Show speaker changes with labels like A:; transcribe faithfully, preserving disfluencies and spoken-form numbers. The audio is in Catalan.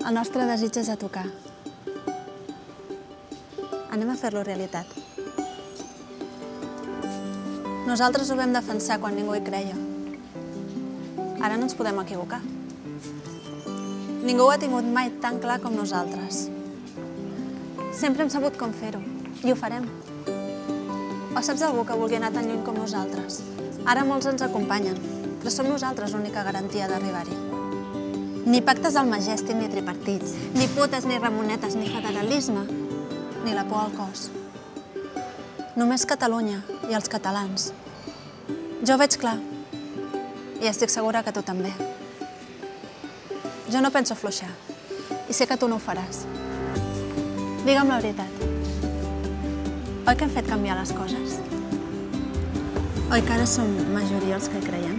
A: El nostre desig és a tocar. Anem a fer-lo realitat. Nosaltres ho vam defensar quan ningú hi creia. Ara no ens podem equivocar. Ningú ho ha tingut mai tan clar com nosaltres. Sempre hem sabut com fer-ho, i ho farem. O saps algú que vulgui anar tan lluny com nosaltres? Ara molts ens acompanyen, però som nosaltres l'única garantia d'arribar-hi. Ni pactes al Majestic ni tripartits, ni putes ni ramonetes, ni federalisme, ni la por al cos. Només Catalunya i els catalans. Jo ho veig clar, i estic segura que tu també. Jo no penso afluixar, i sé que tu no ho faràs. Digue'm la veritat. Oi que hem fet canviar les coses? Oi que ara som majoria els que hi creiem?